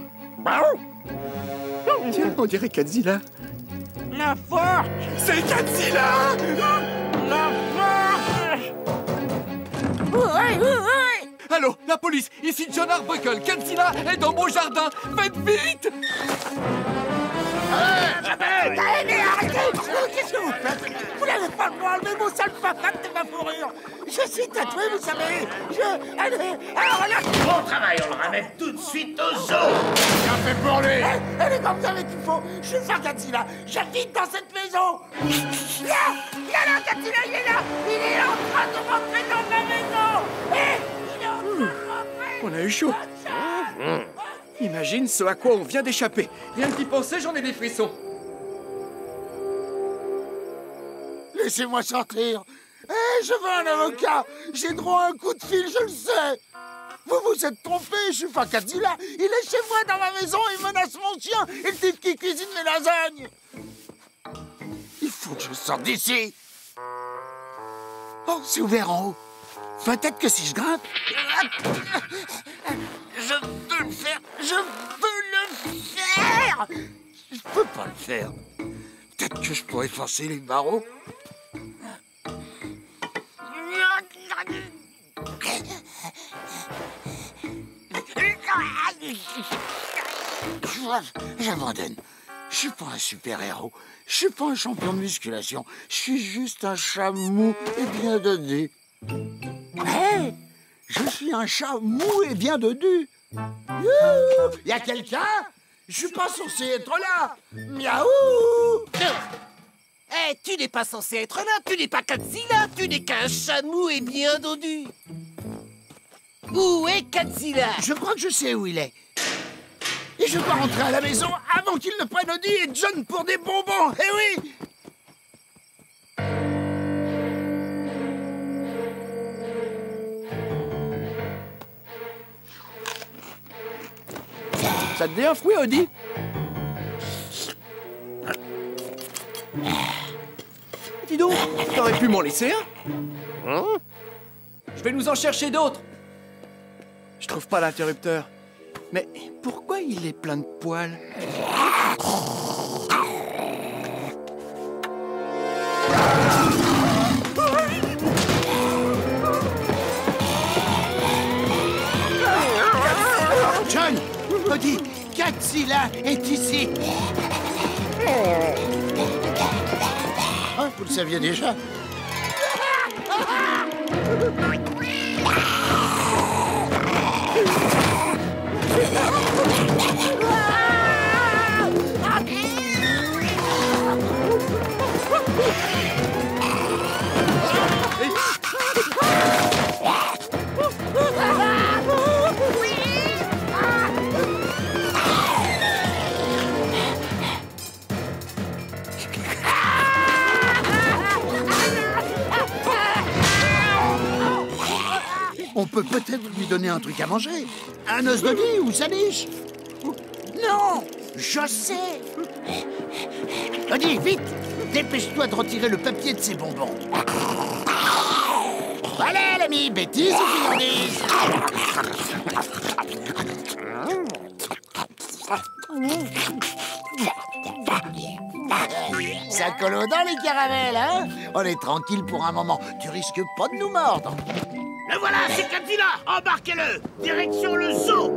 Tiens, on dirait Godzilla. La force! C'est Godzilla! La force! Ouais, ouais, ouais! Allô, la police, ici John Arbuckle. Godzilla est dans mon jardin. Faites vite! Arrêtez! Arrêtez! Qu'est-ce que vous faites? Vous n'avez pas le droit d'enlever mon sale papate de ma fourrure! Je suis tatoué, vous savez! Je... Allez! Alors là... Bon travail, on le ramène tout de suite au zoo! Bien fait pour lui! Allez, comme vous avez qu'il faut! Je suis pas Godzilla! J'habite dans cette maison! Là! Là, là, Godzilla, il est là! Il est en train de rentrer dans ma maison! Et il est en train de rentrer! On a eu chaud. Imagine ce à quoi on vient d'échapper. Rien qu'y penser, j'en ai des frissons. Laissez-moi sortir! Eh, je veux un avocat! J'ai droit à un coup de fil, je le sais! Vous vous êtes trompé, je suis pas Godzilla! Il est chez moi dans ma maison et menace mon chien et le type qui cuisine mes lasagnes! Il faut que je sorte d'ici! Oh, c'est ouvert en haut! Peut-être que si je grimpe... Je veux le faire! Je veux le faire! Je peux pas le faire! Peut-être que je pourrais forcer les barreaux? J'abandonne. Je suis pas un super-héros. Je suis pas un champion de musculation. Je suis juste un chat mou et bien dodu. Hé! Je suis un chat mou et bien dodu. Youhou! Y a quelqu'un? Je suis pas censé être là. Miaou! Eh, hey, tu n'es pas censé être là. Tu n'es pas Godzilla. Tu n'es qu'un chat mou et bien dodu. Où est Godzilla? Je crois que je sais où il est. Et je dois rentrer à la maison avant qu'il ne prenne Odie et John pour des bonbons. Eh oui! Ça te dit un fruit, Odie? Dis donc, t'aurais pu m'en laisser un? Hein? Je vais nous en chercher d'autres. Je trouve pas l'interrupteur. Mais pourquoi il est plein de poils? Dodie, Godzilla est ici. Ah, vous le saviez déjà? On peut peut-être lui donner un truc à manger. Un os de lit ou sa niche. Non, je sais. Dodie, vite, dépêche-toi de retirer le papier de ses bonbons. Allez, l'ami, bêtise ou friandise? Ça colle dans les caramels, hein? On est tranquille pour un moment. Tu risques pas de nous mordre. Le voilà, c'est Godzilla! Embarquez-le! Direction le zoo!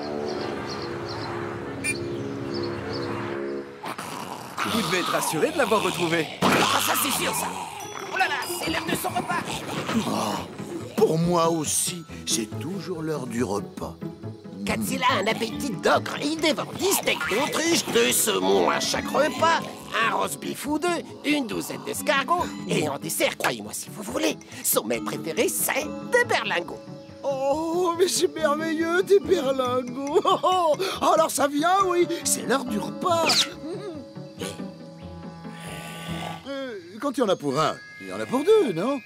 Vous devez être rassuré de l'avoir retrouvé. Ah, ça c'est sûr, ça. Oh là là, c'est l'heure de son repas. Oh, pour moi aussi, c'est toujours l'heure du repas. Godzilla a un appétit d'ogre. Il dévore dix steaks d'autruche, deux saumons à chaque repas, un roast beef ou deux, une douzaine d'escargots, et en dessert, croyez-moi si vous voulez, son mets préféré, c'est des berlingots. Oh, mais c'est merveilleux, des berlingots. Oh, oh, alors ça vient, oui, c'est l'heure du repas. Euh, quand il y en a pour un, il y en a pour deux, non?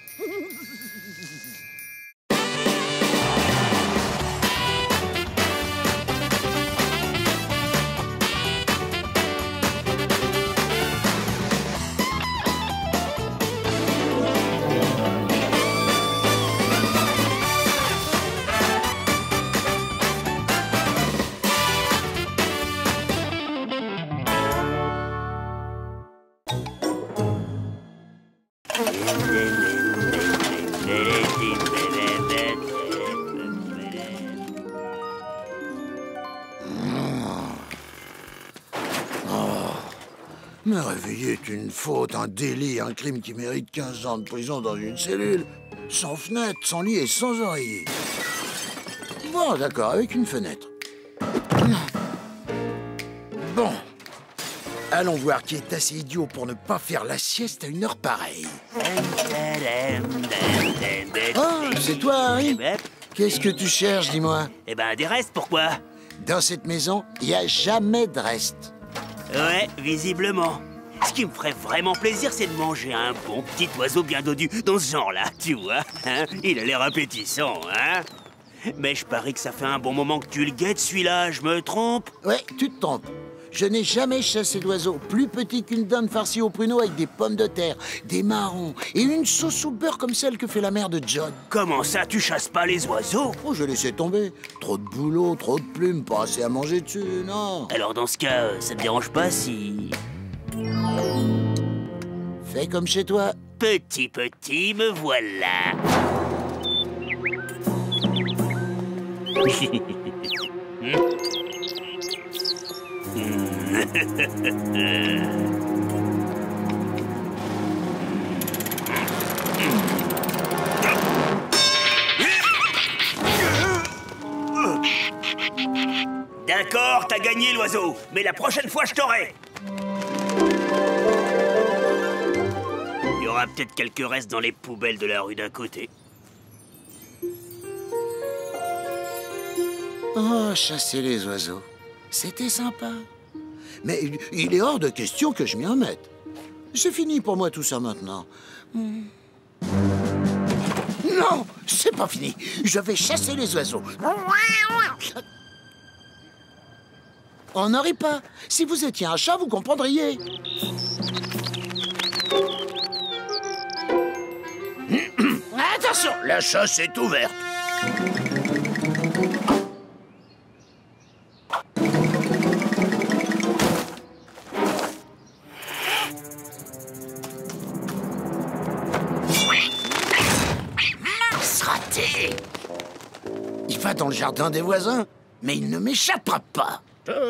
Me réveiller est une faute, un délit, un crime qui mérite quinze ans de prison dans une cellule. Sans fenêtre, sans lit et sans oreiller. Bon, d'accord, avec une fenêtre. Bon. Allons voir qui est assez idiot pour ne pas faire la sieste à une heure pareille. Oh, c'est toi, Harry? Qu'est-ce que tu cherches, dis-moi? Eh ben, des restes, pourquoi? Dans cette maison, il n'y a jamais de reste. Ouais, visiblement. Ce qui me ferait vraiment plaisir, c'est de manger un bon petit oiseau bien dodu dans ce genre-là, tu vois. Hein? Il a l'air appétissant, hein? Mais je parie que ça fait un bon moment que tu le guettes, celui-là, je me trompe? Ouais, tu te trompes. Je n'ai jamais chassé d'oiseau plus petit qu'une dinde farcie au pruneau avec des pommes de terre, des marrons et une sauce au beurre comme celle que fait la mère de John. Comment ça, tu chasses pas les oiseaux? Oh, je laissais tomber. Trop de boulot, trop de plumes, pas assez à manger dessus, non. Alors dans ce cas, ça te dérange pas si... Fais comme chez toi. Petit, petit, me voilà. D'accord, t'as gagné l'oiseau, mais la prochaine fois je t'aurai. Il y aura peut-être quelques restes dans les poubelles de la rue d'à côté. Oh, chasser les oiseaux, c'était sympa. Mais il est hors de question que je m'y remette. C'est fini pour moi tout ça maintenant. Hmm. Non, c'est pas fini. Je vais chasser les oiseaux. On n'aurait pas. Si vous étiez un chat, vous comprendriez. Attention, la chasse est ouverte. Raté. Il va dans le jardin des voisins. mais il ne m'échappera pas.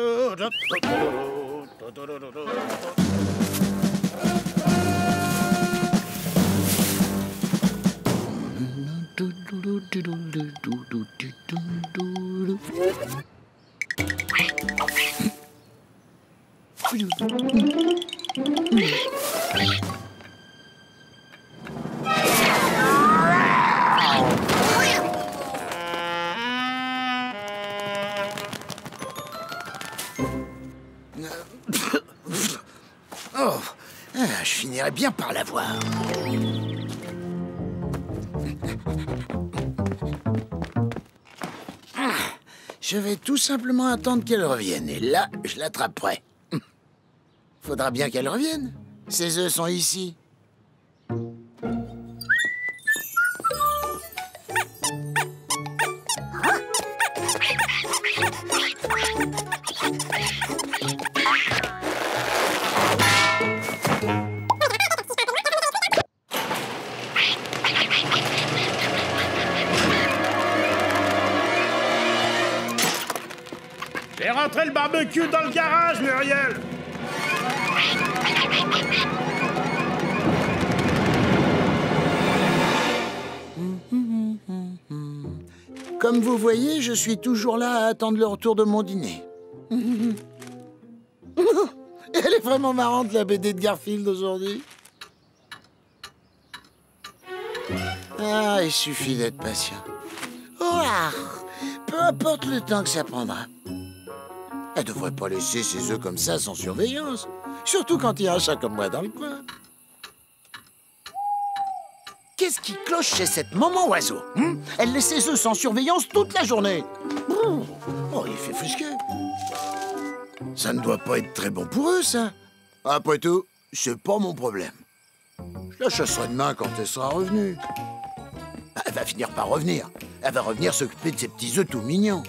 Oh, ah, je finirais bien par l'avoir. Ah, je vais tout simplement attendre qu'elle revienne, et là, je l'attraperai. Faudra bien qu'elle revienne. Ses œufs sont ici. Fais rentrer le barbecue dans le garage, Muriel! Comme vous voyez, je suis toujours là à attendre le retour de mon dîner. Elle est vraiment marrante, la B D de Garfield, aujourd'hui. Ah, il suffit d'être patient. Oh, ah, peu importe le temps que ça prendra. Elle devrait pas laisser ses œufs comme ça sans surveillance. Surtout quand il y a un chat comme moi dans le coin. Qu'est-ce qui cloche chez cette maman oiseau, hein? Elle laisse ses œufs sans surveillance toute la journée. Oh, il fait fusquer. Ça ne doit pas être très bon pour eux, ça. Après tout, c'est pas mon problème. Je la chasserai demain quand elle sera revenue. Elle va finir par revenir. Elle va revenir s'occuper de ses petits œufs tout mignons.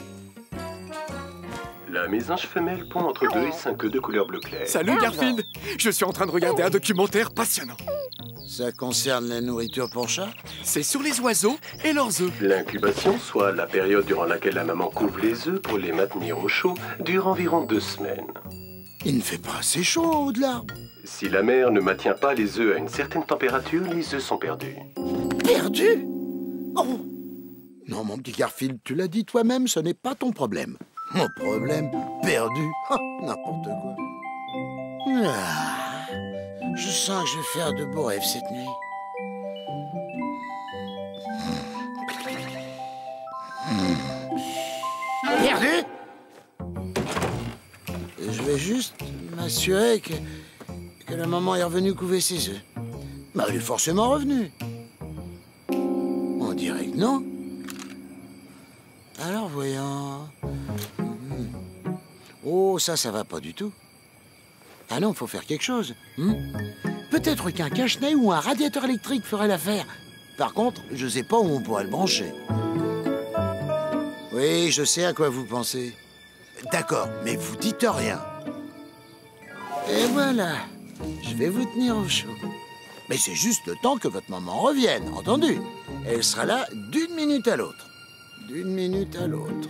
La mésange femelle pond entre deux et cinq œufs de couleur bleu clair. Salut Garfield. Je suis en train de regarder un documentaire passionnant. Ça concerne la nourriture pour chat? C'est sur les oiseaux et leurs œufs. L'incubation, soit la période durant laquelle la maman couvre les œufs pour les maintenir au chaud, dure environ deux semaines. Il ne fait pas assez chaud en haut de l'arbre. Si la mère ne maintient pas les œufs à une certaine température, les œufs sont perdus. Perdus? Oh! Non, mon petit Garfield, tu l'as dit toi-même, ce n'est pas ton problème. Mon problème, perdu. Oh, n'importe quoi. Ah, je sens que je vais faire de beaux rêves cette nuit. Perdu? Je vais juste m'assurer que, que la maman est revenue couver ses œufs. Bah, elle est forcément revenue. On dirait que non. Alors, voyons... Oh, ça, ça va pas du tout. Ah non, faut faire quelque chose. Hmm? Peut-être qu'un cache-nez ou un radiateur électrique ferait l'affaire. Par contre, je sais pas où on pourrait le brancher. Oui, je sais à quoi vous pensez. D'accord, mais vous dites rien. Et voilà, je vais vous tenir au chaud. Mais c'est juste le temps que votre maman revienne, entendu? Elle sera là d'une minute à l'autre. D'une minute à l'autre.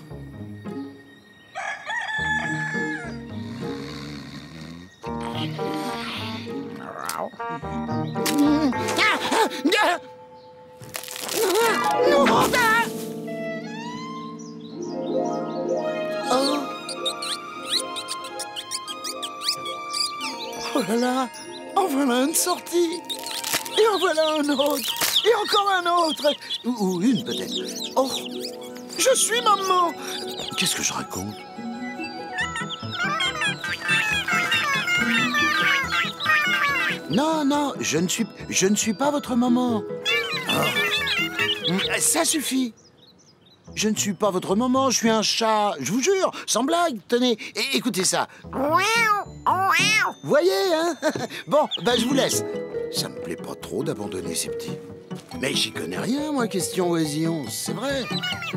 Oh là là, en voilà une sortie. Et en voilà un autre. Et encore un autre. Ou, ou une peut-être. Oh, je suis maman. Qu'est-ce que je raconte? Non, non, je ne suis, je ne suis pas votre maman. Oh. Ça suffit. Je ne suis pas votre maman, je suis un chat. Je vous jure, sans blague, tenez, é écoutez ça. Voyez, hein? Bon, ben je vous laisse. Ça me plaît pas trop d'abandonner ces petits. Mais j'y connais rien, moi, question oisillon, c'est vrai.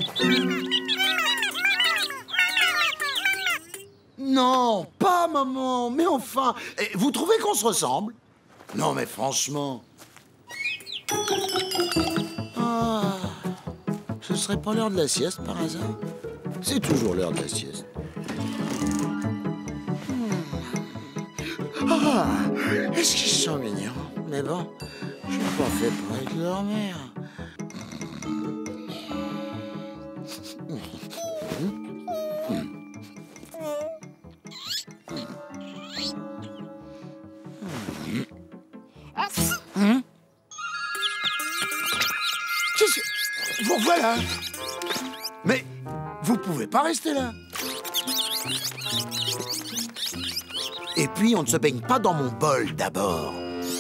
Non, pas maman, mais enfin, vous trouvez qu'on se ressemble? Non, mais franchement... Ah, ce serait pas l'heure de la sieste, par hasard? C'est toujours l'heure de la sieste. Ah, est-ce qu'ils sont mignons? Mais bon, je suis pas fait pour être leur mère. Hum? Qu'est-ce que... Vous voilà. Mais vous pouvez pas rester là. Et puis, on ne se baigne pas dans mon bol, d'abord.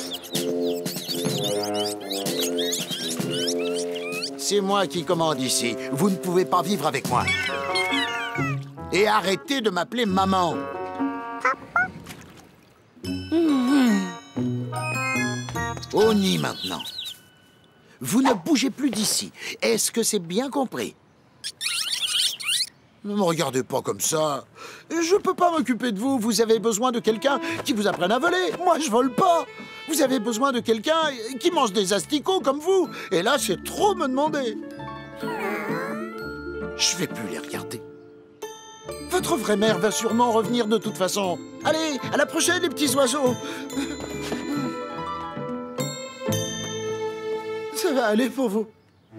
C'est moi qui commande ici. Vous ne pouvez pas vivre avec moi. Et arrêtez de m'appeler maman. Au nid, maintenant. Vous ne bougez plus d'ici. Est-ce que c'est bien compris? Ne me regardez pas comme ça. Je peux pas m'occuper de vous. Vous avez besoin de quelqu'un qui vous apprenne à voler. Moi, je vole pas. Vous avez besoin de quelqu'un qui mange des asticots comme vous. Et là, c'est trop me demander. Je vais plus les regarder. Votre vraie mère va sûrement revenir de toute façon. Allez, à la prochaine, les petits oiseaux. Ça va aller pour vous.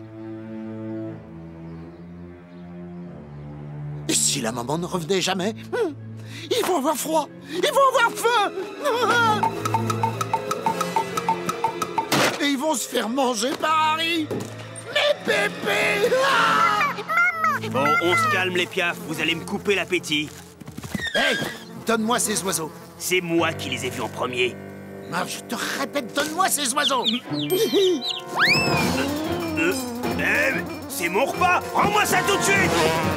Et si la maman ne revenait jamais? Ils vont avoir froid. Ils vont avoir faim. Et ils vont se faire manger par Harry. Mes pépés. Bon, on se calme, les piafs. Vous allez me couper l'appétit. Hey, donne-moi ces oiseaux. C'est moi qui les ai vus en premier. Ah, je te répète, donne-moi ces oiseaux. euh, euh, c'est mon repas. Rends-moi ça tout de suite.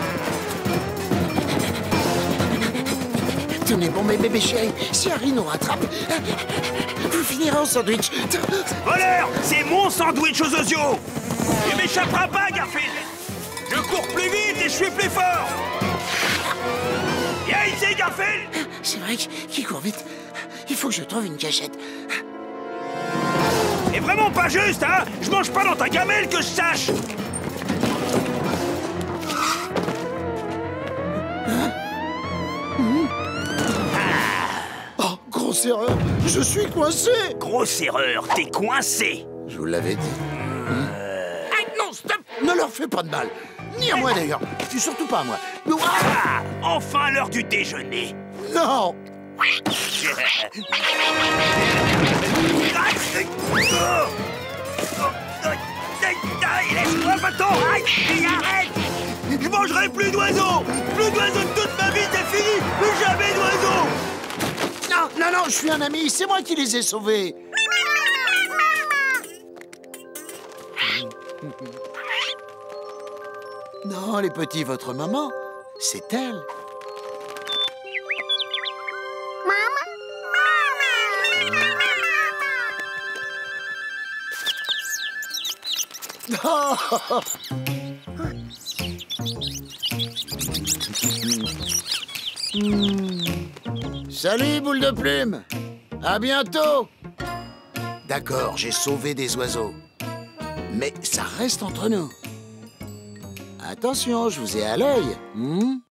Tenez bon, mes bébés chéris, si Harry nous rattrape, vous finirez en sandwich. Voleur, c'est mon sandwich aux osios. Tu m'échapperas pas, Garfield. Je cours plus vite et je suis plus fort. Viens ici, Garfield. C'est vrai qu'il court vite. Il faut que je trouve une cachette. C'est vraiment pas juste, hein. Je mange pas dans ta gamelle, que je sache. Oh, grosse erreur. Je suis coincé. Grosse erreur, t'es coincé. Je vous l'avais dit. Euh... Ah, non, stop. Ne leur fais pas de mal. Ni à moi, d'ailleurs. Surtout pas à moi. Ah, enfin l'heure du déjeuner. Non. Laisse-moi, bâton. Aïe, arrête. Je mangerai plus d'oiseaux. Plus d'oiseaux de toute ma vie, c'est fini. Plus jamais d'oiseaux. Non, non, non, je suis un ami. C'est moi qui les ai sauvés. Non, les petits, votre maman, c'est elle. Oh. Salut, boule de plume. À bientôt. D'accord, j'ai sauvé des oiseaux. Mais ça reste entre nous. Attention, je vous ai à l'œil. Hmm?